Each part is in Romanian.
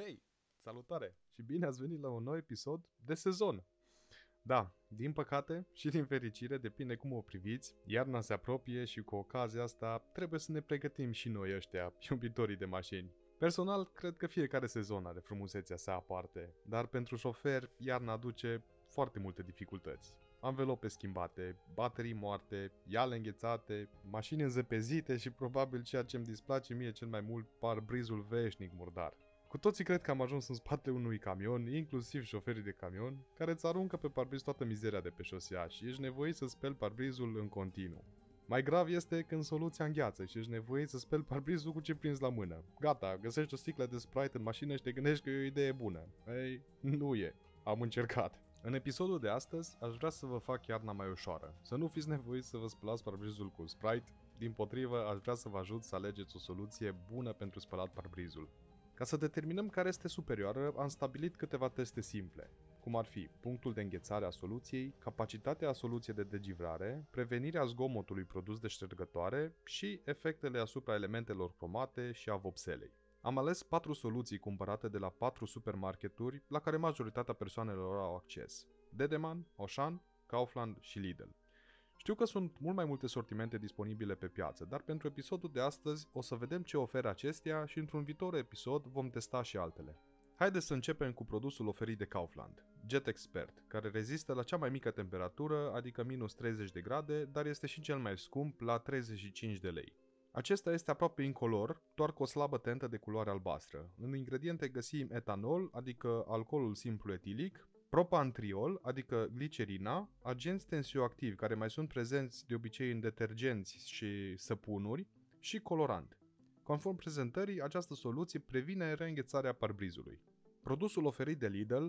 Hei, salutare și bine ați venit la un nou episod de sezon. Da, din păcate și din fericire, depinde cum o priviți, iarna se apropie și cu ocazia asta trebuie să ne pregătim și noi ăștia, iubitorii de mașini. Personal, cred că fiecare sezon are frumusețea sa aparte, dar pentru șofer, iarna aduce foarte multe dificultăți. Anvelope schimbate, baterii moarte, iale înghețate, mașini înzăpezite și probabil ceea ce îmi displace mie cel mai mult, parbrizul veșnic murdar. Cu toții cred că am ajuns în spatele unui camion, inclusiv șoferii de camion, care îți aruncă pe parbriz toată mizeria de pe șosea și ești nevoit să speli parbrizul în continuu. Mai grav este când soluția îngheață și ești nevoit să speli parbrizul cu ce prinzi la mână. Gata, găsești o sticlă de Sprite în mașină și te gândești că e o idee bună. Ei, nu e. Am încercat. În episodul de astăzi aș vrea să vă fac iarna mai ușoară. Să nu fiți nevoiți să vă spălați parbrizul cu Sprite, dimpotrivă aș vrea să vă ajut să alegeți o soluție bună pentru spălat parbrizul. Ca să determinăm care este superioară, am stabilit câteva teste simple, cum ar fi punctul de înghețare a soluției, capacitatea soluției de degivrare, prevenirea zgomotului produs de ștergătoare și efectele asupra elementelor cromate și a vopselei. Am ales 4 soluții cumpărate de la 4 supermarketuri la care majoritatea persoanelor au acces: Dedeman, Auchan, Kaufland și Lidl. Știu că sunt mult mai multe sortimente disponibile pe piață, dar pentru episodul de astăzi o să vedem ce oferă acestea și într-un viitor episod vom testa și altele. Haideți să începem cu produsul oferit de Kaufland, Jet Expert, care rezistă la cea mai mică temperatură, adică minus 30 de grade, dar este și cel mai scump, la 35 de lei. Acesta este aproape incolor, doar cu o slabă tentă de culoare albastră. În ingrediente găsim etanol, adică alcoolul simplu etilic, propantriol, adică glicerina, agenți tensioactivi care mai sunt prezenți de obicei în detergenți și săpunuri și colorant. Conform prezentării, această soluție previne reînghețarea parbrizului. Produsul oferit de Lidl,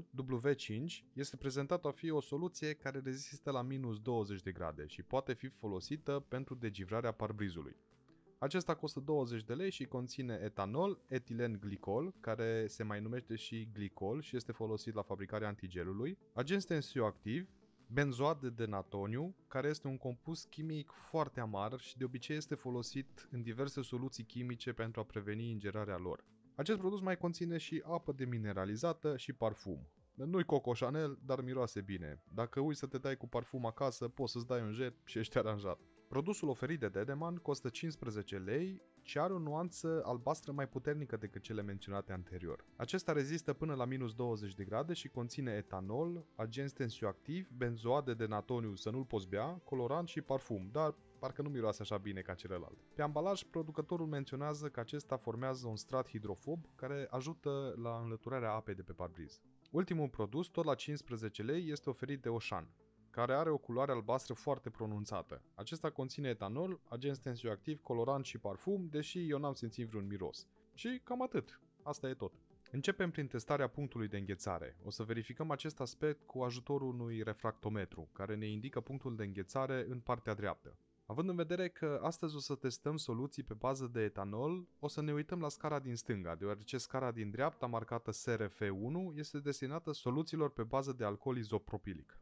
W5, este prezentat a fi o soluție care rezistă la minus 20 de grade și poate fi folosită pentru degivrarea parbrizului. Acesta costă 20 de lei și conține etanol, etilen glicol, care se mai numește și glicol și este folosit la fabricarea antigelului, agenți tensioactivi, benzoat de denatoniu, care este un compus chimic foarte amar și de obicei este folosit în diverse soluții chimice pentru a preveni ingerarea lor. Acest produs mai conține și apă demineralizată și parfum. Nu-i Coco Chanel, dar miroase bine. Dacă uiți să te dai cu parfum acasă, poți să-ți dai un jet și ești aranjat. Produsul oferit de Dedeman costă 15 lei și are o nuanță albastră mai puternică decât cele menționate anterior. Acesta rezistă până la minus 20 de grade și conține etanol, agenți tensioactivi, benzoat de denatoniu să nu-l poți bea, colorant și parfum, dar parcă nu miroase așa bine ca celălalt. Pe ambalaj, producătorul menționează că acesta formează un strat hidrofob care ajută la înlăturarea apei de pe parbriz. Ultimul produs, tot la 15 lei, este oferit de Auchan, care are o culoare albastră foarte pronunțată. Acesta conține etanol, agenți tensioactivi, colorant și parfum, deși eu n-am simțit vreun miros. Și cam atât. Asta e tot. Începem prin testarea punctului de înghețare. O să verificăm acest aspect cu ajutorul unui refractometru, care ne indică punctul de înghețare în partea dreaptă. Având în vedere că astăzi o să testăm soluții pe bază de etanol, o să ne uităm la scara din stânga, deoarece scara din dreapta, marcată SRF1, este destinată soluțiilor pe bază de alcool izopropilic.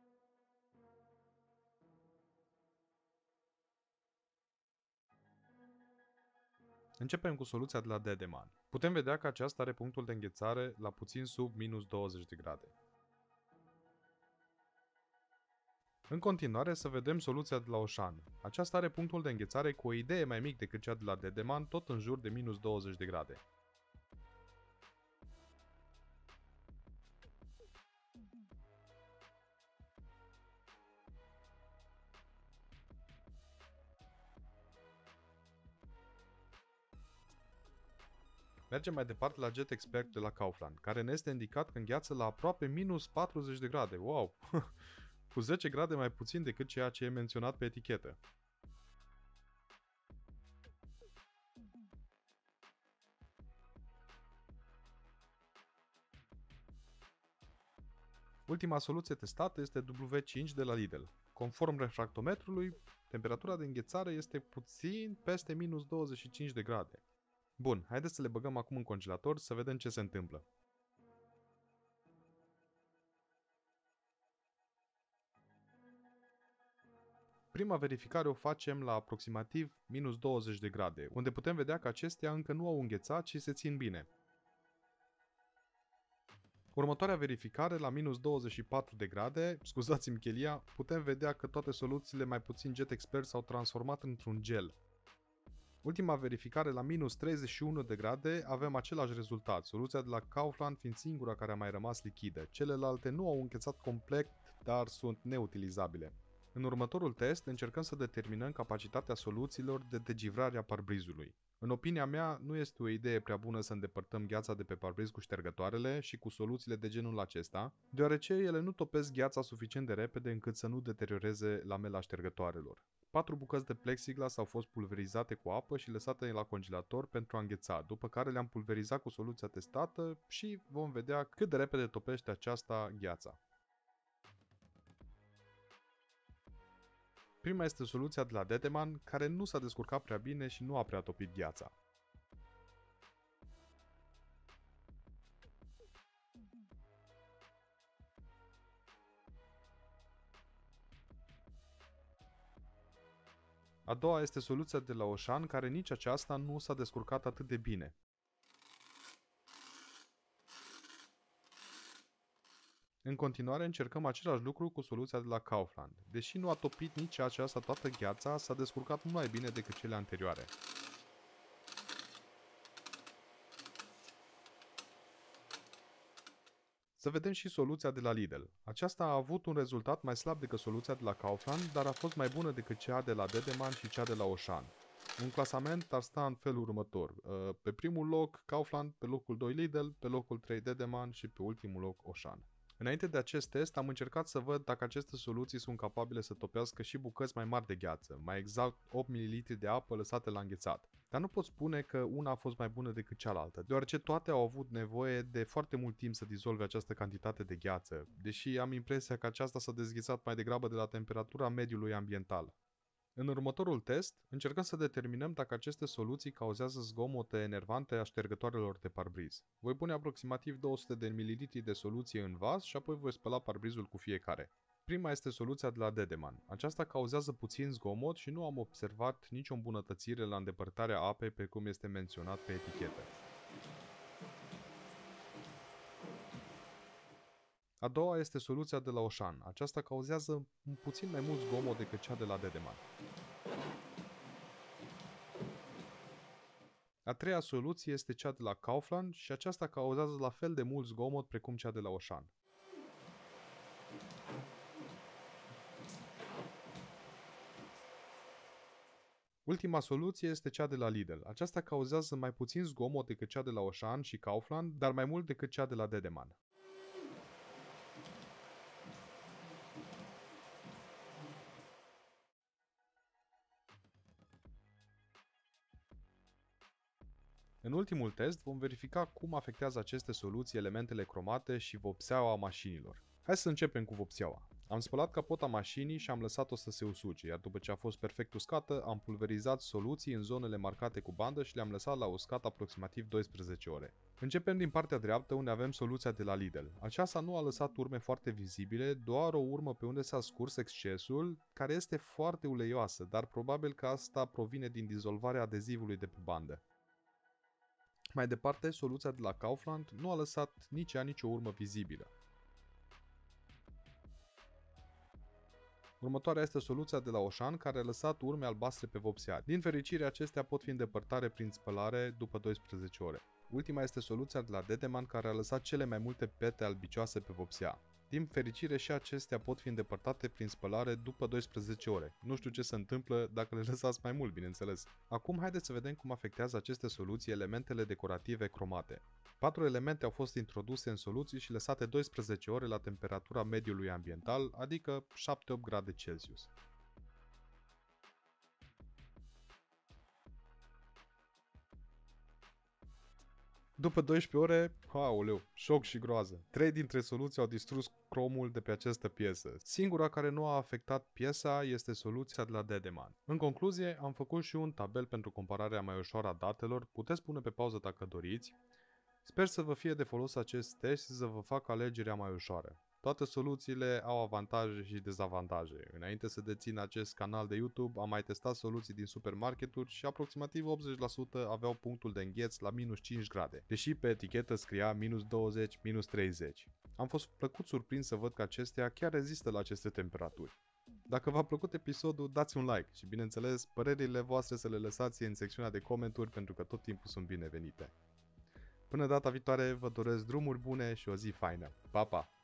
Începem cu soluția de la Dedeman. Putem vedea că aceasta are punctul de înghețare la puțin sub minus 20 de grade. În continuare să vedem soluția de la Auchan. Aceasta are punctul de înghețare cu o idee mai mic decât cea de la Dedeman, tot în jur de minus 20 de grade. Mergem mai departe la Jet Expert de la Kaufland, care ne este indicat că îngheață la aproape minus 40 de grade. Wow! Cu 10 grade mai puțin decât ceea ce e menționat pe etichetă. Ultima soluție testată este W5 de la Lidl. Conform refractometrului, temperatura de înghețare este puțin peste minus 25 de grade. Bun, haideți să le băgăm acum în congelator să vedem ce se întâmplă. Prima verificare o facem la aproximativ minus 20 de grade, unde putem vedea că acestea încă nu au înghețat și se țin bine. Următoarea verificare, la minus 24 de grade, scuzați-mi chelia, putem vedea că toate soluțiile mai puțin Jet Expert s-au transformat într-un gel. Ultima verificare, la minus 31 de grade, avem același rezultat, soluția de la Kaufland fiind singura care a mai rămas lichidă. Celelalte nu au înghețat complet, dar sunt neutilizabile. În următorul test încercăm să determinăm capacitatea soluțiilor de degivrare a parbrizului. În opinia mea, nu este o idee prea bună să îndepărtăm gheața de pe parbriz cu ștergătoarele și cu soluțiile de genul acesta, deoarece ele nu topesc gheața suficient de repede încât să nu deterioreze lamela ștergătoarelor. 4 bucăți de plexiglas au fost pulverizate cu apă și lăsate la congelator pentru a îngheța, după care le-am pulverizat cu soluția testată și vom vedea cât de repede topește aceasta gheața. Prima este soluția de la Dedeman, care nu s-a descurcat prea bine și nu a prea topit gheața. A doua este soluția de la Oșan, care nici aceasta nu s-a descurcat atât de bine. În continuare încercăm același lucru cu soluția de la Kaufland. Deși nu a topit nici aceasta toată gheața, s-a descurcat mult mai bine decât cele anterioare. Să vedem și soluția de la Lidl. Aceasta a avut un rezultat mai slab decât soluția de la Kaufland, dar a fost mai bună decât cea de la Dedeman și cea de la Oșan. Un clasament ar sta în felul următor. Pe primul loc Kaufland, pe locul 2 Lidl, pe locul 3 Dedeman și pe ultimul loc Oșan. Înainte de acest test am încercat să văd dacă aceste soluții sunt capabile să topească și bucăți mai mari de gheață, mai exact 8 ml de apă lăsate la înghețat. Dar nu pot spune că una a fost mai bună decât cealaltă, deoarece toate au avut nevoie de foarte mult timp să dizolve această cantitate de gheață, deși am impresia că aceasta s-a dezghețat mai degrabă de la temperatura mediului ambiental. În următorul test, încercăm să determinăm dacă aceste soluții cauzează zgomote enervante a ștergătoarelor de parbriz. Voi pune aproximativ 200 de ml de soluție în vas și apoi voi spăla parbrizul cu fiecare. Prima este soluția de la Dedeman. Aceasta cauzează puțin zgomot și nu am observat nicio îmbunătățire la îndepărtarea apei pe cum este menționat pe etichetă. A doua este soluția de la Oșan. Aceasta cauzează puțin mai mult zgomot decât cea de la Dedeman. A treia soluție este cea de la Kaufland și aceasta cauzează la fel de mult zgomot precum cea de la Oșan. Ultima soluție este cea de la Lidl. Aceasta cauzează mai puțin zgomot decât cea de la Oșan și Kaufland, dar mai mult decât cea de la Dedeman. În ultimul test vom verifica cum afectează aceste soluții elementele cromate și vopseaua mașinilor. Hai să începem cu vopseaua. Am spălat capota mașinii și am lăsat-o să se usuce, iar după ce a fost perfect uscată, am pulverizat soluții în zonele marcate cu bandă și le-am lăsat la uscat aproximativ 12 ore. Începem din partea dreaptă unde avem soluția de la Lidl. Aceasta nu a lăsat urme foarte vizibile, doar o urmă pe unde s-a scurs excesul, care este foarte uleioasă, dar probabil că asta provine din dizolvarea adezivului de pe bandă. Mai departe, soluția de la Kaufland nu a lăsat nici ea nicio urmă vizibilă. Următoarea este soluția de la Oșan, care a lăsat urme albastre pe vopsea. Din fericire, acestea pot fi îndepărtare prin spălare după 12 ore. Ultima este soluția de la Dedeman, care a lăsat cele mai multe pete albicioase pe vopsea. Din fericire și acestea pot fi îndepărtate prin spălare după 12 ore. Nu știu ce se întâmplă dacă le lăsați mai mult, bineînțeles. Acum haideți să vedem cum afectează aceste soluții elementele decorative cromate. 4 elemente au fost introduse în soluții și lăsate 12 ore la temperatura mediului ambiental, adică 7-8 grade Celsius. După 12 ore, aoleu, șoc și groază. 3 dintre soluții au distrus cromul de pe această piesă. Singura care nu a afectat piesa este soluția de la Dedeman. În concluzie, am făcut și un tabel pentru compararea mai ușoară a datelor, puteți pune pe pauză dacă doriți. Sper să vă fie de folos acest test și să vă facă alegerea mai ușoară. Toate soluțiile au avantaje și dezavantaje. Înainte să dețin acest canal de YouTube, am mai testat soluții din supermarketuri și aproximativ 80% aveau punctul de îngheț la minus 5 grade, deși pe etichetă scria minus 20, minus 30. Am fost plăcut surprins să văd că acestea chiar rezistă la aceste temperaturi. Dacă v-a plăcut episodul, dați un like și, bineînțeles, părerile voastre să le lăsați în secțiunea de comentarii pentru că tot timpul sunt binevenite. Până data viitoare, vă doresc drumuri bune și o zi faină. Pa, pa!